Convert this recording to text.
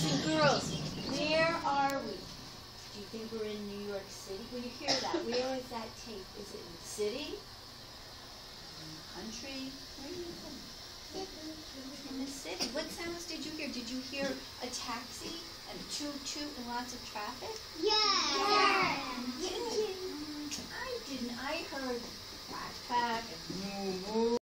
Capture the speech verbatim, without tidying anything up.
Listen, girls, where are we? Do you think we're in New York City? When you hear that, where is that tape? Is it in the city? In the country? Where do you think? In the city. What sounds did you hear? Did you hear a taxi and a toot-toot and lots of traffic? Yeah. Yeah. I didn't. I heard quack, quack, and moo, moo.